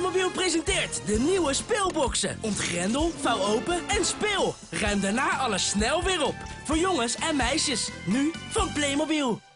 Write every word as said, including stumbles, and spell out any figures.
Playmobil presenteert de nieuwe speelboxen. Ontgrendel, vouw open en speel. Ruim daarna alles snel weer op. Voor jongens en meisjes. Nu van Playmobil.